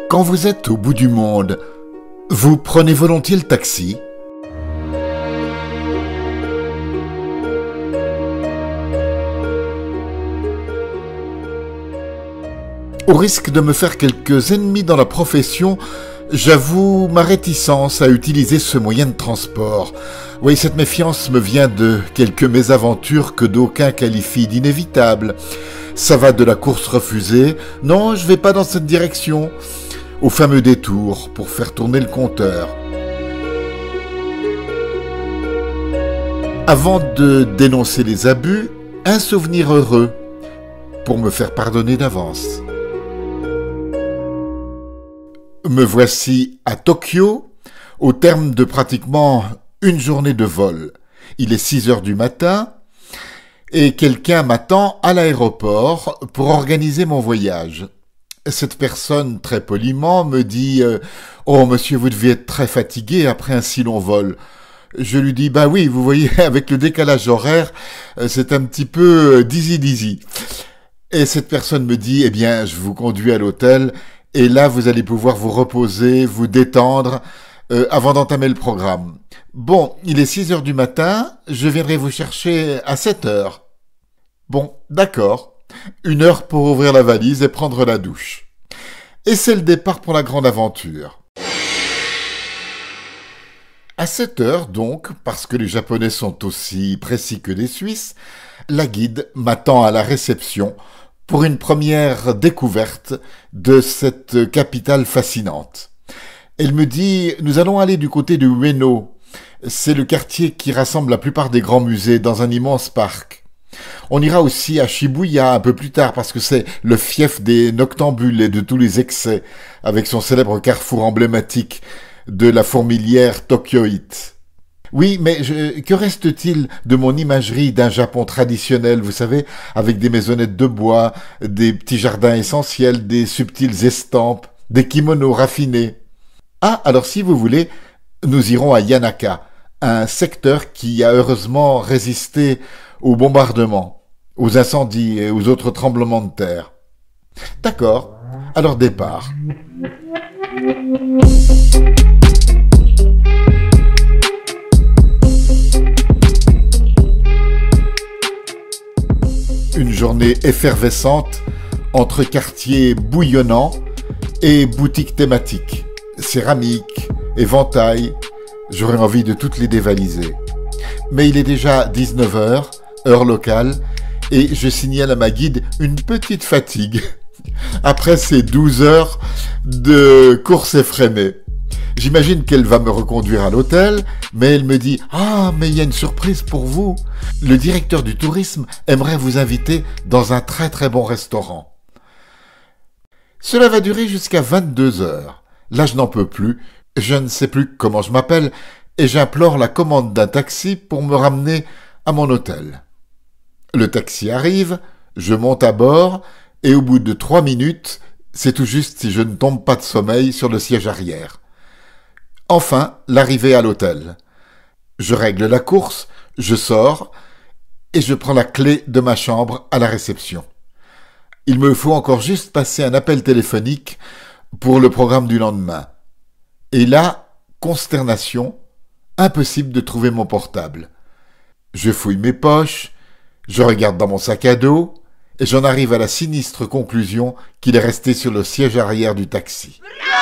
Quand vous êtes au bout du monde, vous prenez volontiers le taxi ? Au risque de me faire quelques ennemis dans la profession, j'avoue ma réticence à utiliser ce moyen de transport. Oui, cette méfiance me vient de quelques mésaventures que d'aucuns qualifient d'inévitables. Ça va de la course refusée, non, je vais pas dans cette direction, au fameux détour pour faire tourner le compteur. Avant de dénoncer les abus, un souvenir heureux pour me faire pardonner d'avance. Me voici à Tokyo, au terme de pratiquement une journée de vol. Il est 6 heures du matin et quelqu'un m'attend à l'aéroport pour organiser mon voyage. Cette personne, très poliment, me dit « Oh, monsieur, vous deviez être très fatigué après un si long vol. » Je lui dis « Bah oui, vous voyez, avec le décalage horaire, c'est un petit peu dizzy. » Et cette personne me dit « Eh bien, je vous conduis à l'hôtel et là, vous allez pouvoir vous reposer, vous détendre avant d'entamer le programme. Bon, il est 6 heures du matin, je viendrai vous chercher à 7 heures. » Bon, d'accord. 1 heure pour ouvrir la valise et prendre la douche. Et c'est le départ pour la grande aventure. À 7 heures donc, parce que les Japonais sont aussi précis que les Suisses, la guide m'attend à la réception pour une première découverte de cette capitale fascinante. Elle me dit « Nous allons aller du côté de Ueno. C'est le quartier qui rassemble la plupart des grands musées dans un immense parc. On ira aussi à Shibuya un peu plus tard parce que c'est le fief des noctambules et de tous les excès, avec son célèbre carrefour emblématique de la fourmilière tokyoïte. Oui, mais que reste-t-il de mon imagerie d'un Japon traditionnel, vous savez, avec des maisonnettes de bois, des petits jardins essentiels, des subtiles estampes, des kimonos raffinés? Ah, alors si vous voulez, nous irons à Yanaka, un secteur qui a heureusement résisté aux bombardements, aux incendies et aux autres tremblements de terre. D'accord, alors départ. Une journée effervescente entre quartiers bouillonnants et boutiques thématiques, céramiques, éventails, j'aurais envie de toutes les dévaliser. Mais il est déjà 19 heures, heure locale, et je signale à ma guide une petite fatigue après ces 12 heures de course effrénée. J'imagine qu'elle va me reconduire à l'hôtel, mais elle me dit « Ah, mais il y a une surprise pour vous. Le directeur du tourisme aimerait vous inviter dans un très très bon restaurant. » Cela va durer jusqu'à 22 heures. Là, je n'en peux plus, je ne sais plus comment je m'appelle, et j'implore la commande d'un taxi pour me ramener à mon hôtel. Le taxi arrive, je monte à bord, et au bout de 3 minutes, c'est tout juste si je ne tombe pas de sommeil sur le siège arrière. Enfin, l'arrivée à l'hôtel. Je règle la course, je sors, et je prends la clé de ma chambre à la réception. Il me faut encore juste passer un appel téléphonique pour le programme du lendemain. Et là, consternation, impossible de trouver mon portable. Je fouille mes poches, je regarde dans mon sac à dos, et j'en arrive à la sinistre conclusion qu'il est resté sur le siège arrière du taxi.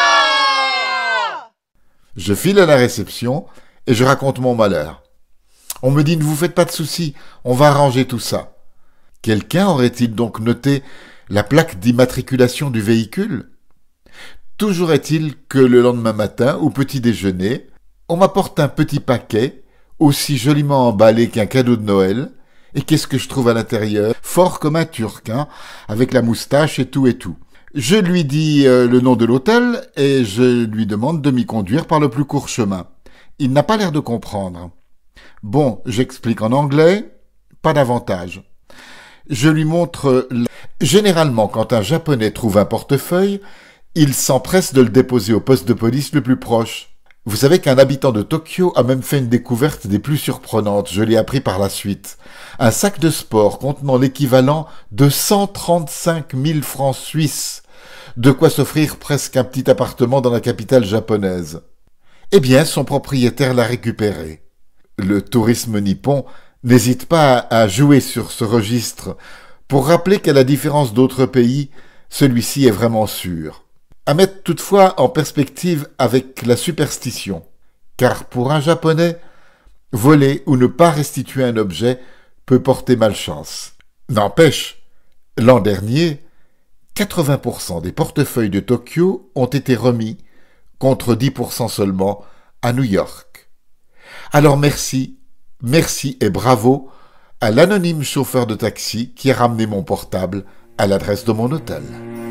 Je file à la réception et je raconte mon malheur. On me dit « Ne vous faites pas de soucis, on va arranger tout ça. » Quelqu'un aurait-il donc noté la plaque d'immatriculation du véhicule? Toujours est-il que le lendemain matin, au petit déjeuner, on m'apporte un petit paquet, aussi joliment emballé qu'un cadeau de Noël, et qu'est-ce que je trouve à l'intérieur? Fort comme un Turc, hein, avec la moustache et tout. Je lui dis le nom de l'hôtel et je lui demande de m'y conduire par le plus court chemin. Il n'a pas l'air de comprendre. Bon, j'explique en anglais, pas d'avantage. Je lui montre... Généralement, quand un Japonais trouve un portefeuille, il s'empresse de le déposer au poste de police le plus proche. Vous savez qu'un habitant de Tokyo a même fait une découverte des plus surprenantes, je l'ai appris par la suite. Un sac de sport contenant l'équivalent de 135 000 francs suisses De quoi s'offrir presque un petit appartement dans la capitale japonaise. Eh bien, son propriétaire l'a récupéré. Le tourisme nippon n'hésite pas à jouer sur ce registre pour rappeler qu'à la différence d'autres pays, celui-ci est vraiment sûr. À mettre toutefois en perspective avec la superstition, car pour un Japonais, voler ou ne pas restituer un objet peut porter malchance. N'empêche, l'an dernier, 80% des portefeuilles de Tokyo ont été remis, contre 10% seulement à New York. Alors merci et bravo à l'anonyme chauffeur de taxi qui a ramené mon portable à l'adresse de mon hôtel.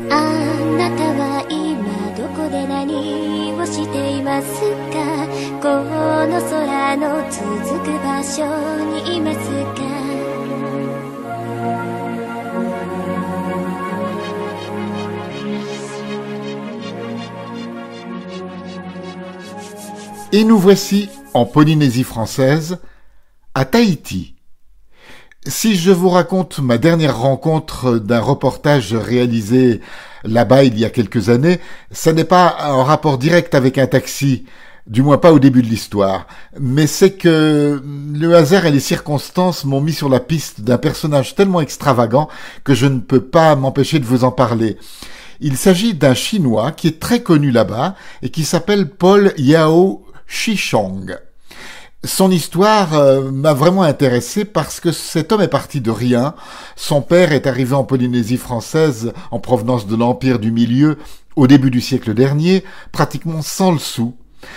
Et nous voici en Polynésie française, à Tahiti. Si je vous raconte ma dernière rencontre d'un reportage réalisé là-bas il y a quelques années, ça n'est pas en rapport direct avec un taxi, du moins pas au début de l'histoire, mais c'est que le hasard et les circonstances m'ont mis sur la piste d'un personnage tellement extravagant que je ne peux pas m'empêcher de vous en parler. Il s'agit d'un Chinois qui est très connu là-bas et qui s'appelle Paul Yao Shishong. Son histoire m'a vraiment intéressé parce que cet homme est parti de rien. Son père est arrivé en Polynésie française en provenance de l'Empire du Milieu au début du siècle dernier, pratiquement sans le sou.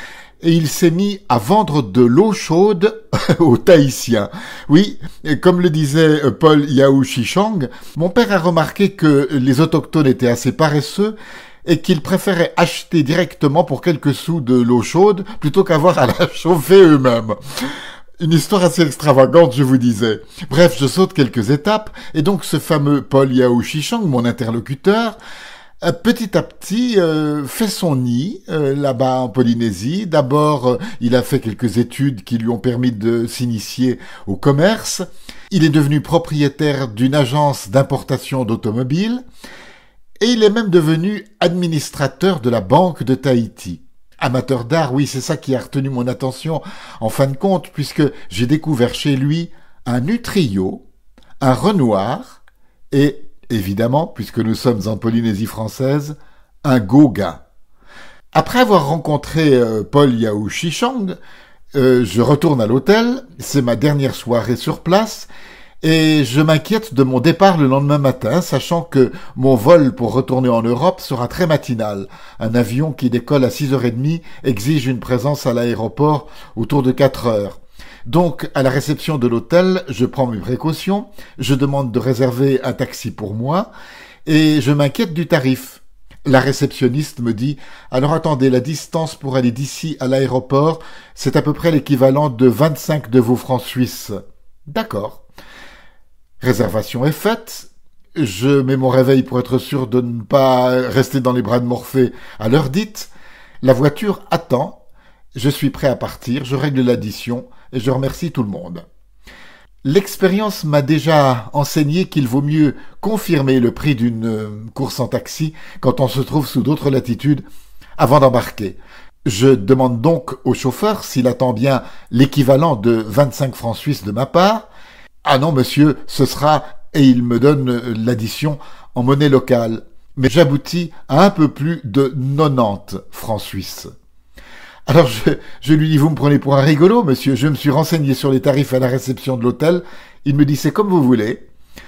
Et il s'est mis à vendre de l'eau chaude aux Tahitiens. Oui, comme le disait Paul Yao Shishong, mon père a remarqué que les autochtones étaient assez paresseux et qu'ils préféraient acheter directement pour quelques sous de l'eau chaude plutôt qu'avoir à la chauffer eux-mêmes. Une histoire assez extravagante, je vous disais. Bref, je saute quelques étapes, et donc ce fameux Paul Yao Shishong, mon interlocuteur, petit à petit fait son nid là-bas en Polynésie. D'abord, il a fait quelques études qui lui ont permis de s'initier au commerce. Il est devenu propriétaire d'une agence d'importation d'automobiles. Et il est même devenu administrateur de la Banque de Tahiti. Amateur d'art, oui, c'est ça qui a retenu mon attention en fin de compte, puisque j'ai découvert chez lui un utrillo, un Renoir et, évidemment, puisque nous sommes en Polynésie française, un Gauguin. Après avoir rencontré Paul Yao Shishong, je retourne à l'hôtel, c'est ma dernière soirée sur place, et je m'inquiète de mon départ le lendemain matin, sachant que mon vol pour retourner en Europe sera très matinal. Un avion qui décolle à 6h30 exige une présence à l'aéroport autour de 4h. Donc, à la réception de l'hôtel, je prends mes précautions, je demande de réserver un taxi pour moi, et je m'inquiète du tarif. La réceptionniste me dit « Alors attendez, la distance pour aller d'ici à l'aéroport, c'est à peu près l'équivalent de 25 de vos francs suisses. » D'accord. Réservation est faite, je mets mon réveil pour être sûr de ne pas rester dans les bras de Morphée à l'heure dite, la voiture attend, je suis prêt à partir, je règle l'addition et je remercie tout le monde. L'expérience m'a déjà enseigné qu'il vaut mieux confirmer le prix d'une course en taxi quand on se trouve sous d'autres latitudes avant d'embarquer. Je demande donc au chauffeur s'il attend bien l'équivalent de 25 francs suisses de ma part. Ah non, monsieur, ce sera, et il me donne l'addition en monnaie locale. Mais j'aboutis à un peu plus de 90 francs suisses. Alors je lui dis, vous me prenez pour un rigolo, monsieur, je me suis renseigné sur les tarifs à la réception de l'hôtel. Il me dit, c'est comme vous voulez.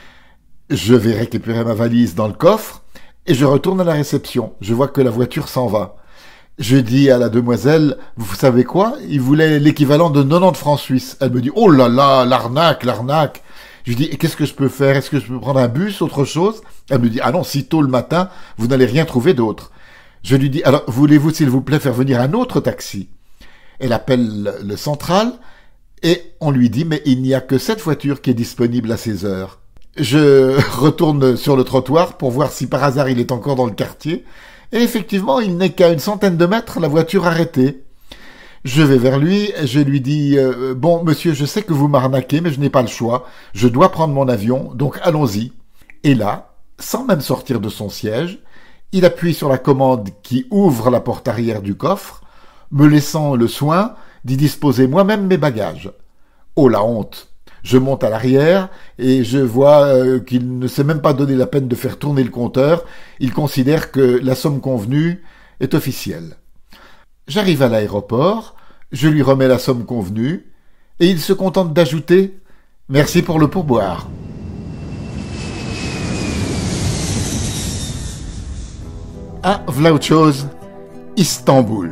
Je vais récupérer ma valise dans le coffre, et je retourne à la réception. Je vois que la voiture s'en va. Je dis à la demoiselle, vous savez quoi? Il voulait l'équivalent de 90 francs suisses. Elle me dit, oh là là, l'arnaque. Je lui dis, et qu'est-ce que je peux faire? Est-ce que je peux prendre un bus, autre chose? Elle me dit, ah non, si tôt le matin, vous n'allez rien trouver d'autre. Je lui dis, alors, voulez-vous, s'il vous plaît, faire venir un autre taxi? Elle appelle le central, et on lui dit, mais il n'y a que cette voiture qui est disponible à ces heures. Je retourne sur le trottoir pour voir si par hasard il est encore dans le quartier, et effectivement, il n'est qu'à une centaine de mètres, la voiture arrêtée. Je vais vers lui, je lui dis « Bon, monsieur, je sais que vous m'arnaquez, mais je n'ai pas le choix. Je dois prendre mon avion, donc allons-y. » Et là, sans même sortir de son siège, Il appuie sur la commande qui ouvre la porte arrière du coffre, me laissant le soin d'y disposer moi-même mes bagages. Oh la honte! Je monte à l'arrière et je vois qu'il ne s'est même pas donné la peine de faire tourner le compteur. Il considère que la somme convenue est officielle. J'arrive à l'aéroport, je lui remets la somme convenue et il se contente d'ajouter « Merci pour le pourboire ». Ah, v'là autre chose, Istanbul.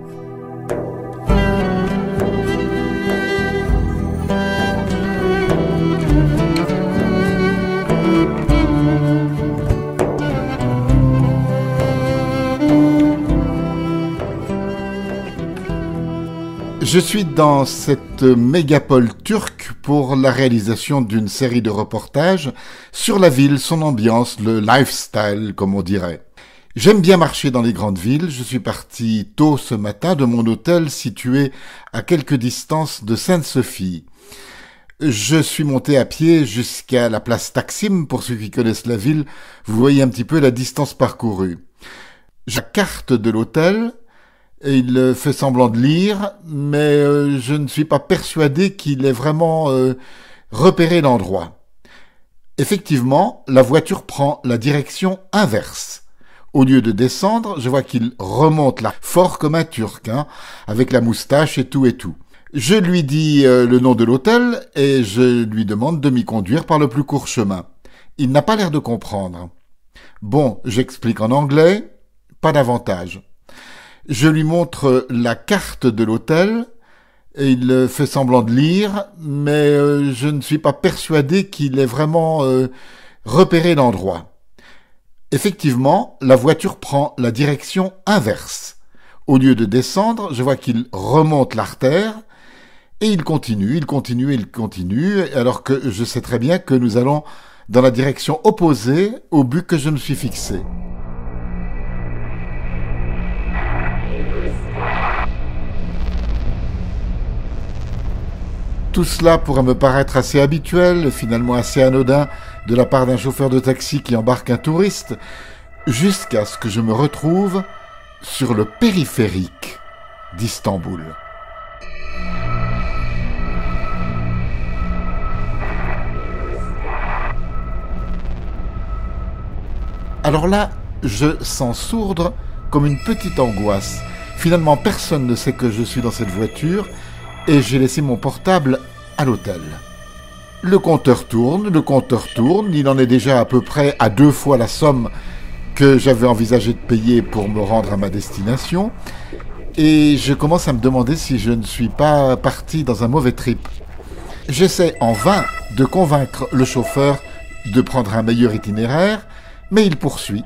Je suis dans cette mégapole turque pour la réalisation d'une série de reportages sur la ville, son ambiance, le lifestyle, comme on dirait. J'aime bien marcher dans les grandes villes. Je suis parti tôt ce matin de mon hôtel situé à quelque distance de Sainte-Sophie. Je suis monté à pied jusqu'à la place Taksim. Pour ceux qui connaissent la ville, vous voyez un petit peu la distance parcourue. J'ai la carte de l'hôtel. Et il fait semblant de lire, mais je ne suis pas persuadé qu'il ait vraiment repéré l'endroit. Effectivement, la voiture prend la direction inverse. Au lieu de descendre, je vois qu'il remonte là, fort comme un Turc, avec la moustache et tout et tout. Je lui dis le nom de l'hôtel et je lui demande de m'y conduire par le plus court chemin. Il n'a pas l'air de comprendre. Bon, j'explique en anglais, pas davantage. Je lui montre la carte de l'hôtel et il fait semblant de lire, mais je ne suis pas persuadé qu'il ait vraiment repéré l'endroit. Effectivement, la voiture prend la direction inverse. Au lieu de descendre, je vois qu'il remonte l'artère et il continue, alors que je sais très bien que nous allons dans la direction opposée au but que je me suis fixé. Tout cela pourrait me paraître assez habituel, finalement assez anodin, de la part d'un chauffeur de taxi qui embarque un touriste, jusqu'à ce que je me retrouve sur le périphérique d'Istanbul. Alors là, je sens sourdre comme une petite angoisse. Finalement, personne ne sait que je suis dans cette voiture, et j'ai laissé mon portable à l'hôtel. Le compteur tourne, il en est déjà à peu près à 2 fois la somme que j'avais envisagé de payer pour me rendre à ma destination, et je commence à me demander si je ne suis pas parti dans un mauvais trip. J'essaie en vain de convaincre le chauffeur de prendre un meilleur itinéraire, mais il poursuit.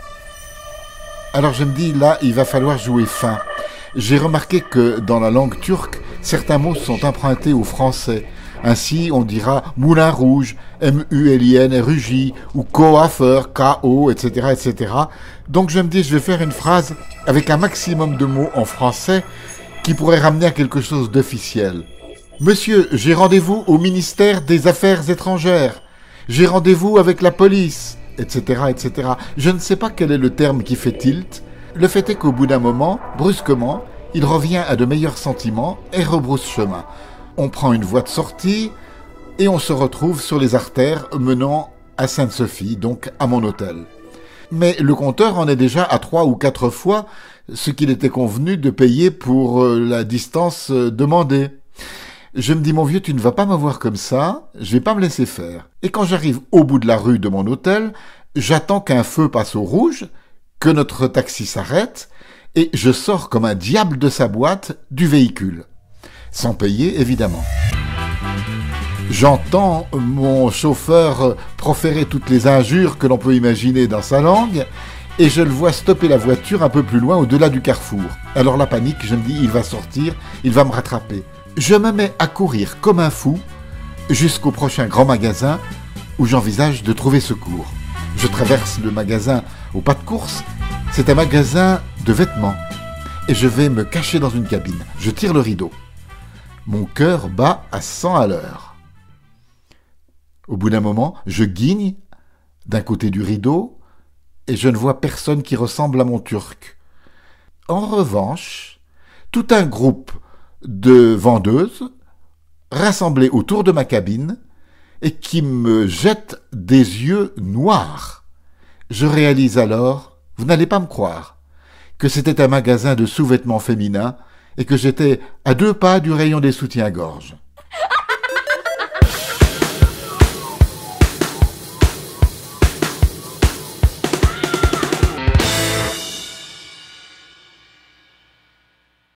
Alors je me dis, là, il va falloir jouer fin. J'ai remarqué que dans la langue turque, certains mots sont empruntés au français. Ainsi, on dira moulin rouge, M-U-L-I-N, rugie, ou coiffeur, K-O, etc., etc. Donc je me dis, je vais faire une phrase avec un maximum de mots en français qui pourrait ramener à quelque chose d'officiel. Monsieur, j'ai rendez-vous au ministère des Affaires étrangères. J'ai rendez-vous avec la police, etc., etc. Je ne sais pas quel est le terme qui fait tilt. Le fait est qu'au bout d'un moment, brusquement, il revient à de meilleurs sentiments et rebrousse chemin. On prend une voie de sortie et on se retrouve sur les artères menant à Sainte-Sophie, donc à mon hôtel. Mais le compteur en est déjà à 3 ou 4 fois ce qu'il était convenu de payer pour la distance demandée. Je me dis, mon vieux, tu ne vas pas m'avoir comme ça, je vais pas me laisser faire. Et quand j'arrive au bout de la rue de mon hôtel, j'attends qu'un feu passe au rouge, que notre taxi s'arrête, et je sors comme un diable de sa boîte du véhicule. Sans payer, évidemment. J'entends mon chauffeur proférer toutes les injures que l'on peut imaginer dans sa langue, et je le vois stopper la voiture un peu plus loin, au-delà du carrefour. Alors la panique, je me dis, il va sortir, il va me rattraper. Je me mets à courir comme un fou jusqu'au prochain grand magasin où j'envisage de trouver secours. Je traverse le magasin au pas de course. C'est un magasin de vêtements. Et je vais me cacher dans une cabine. Je tire le rideau. Mon cœur bat à 100 à l'heure. Au bout d'un moment, je guigne d'un côté du rideau et je ne vois personne qui ressemble à mon Turc. En revanche, tout un groupe de vendeuses rassemblées autour de ma cabine et qui me jettent des yeux noirs. Je réalise alors, vous n'allez pas me croire, que c'était un magasin de sous-vêtements féminins et que j'étais à 2 pas du rayon des soutiens-gorge.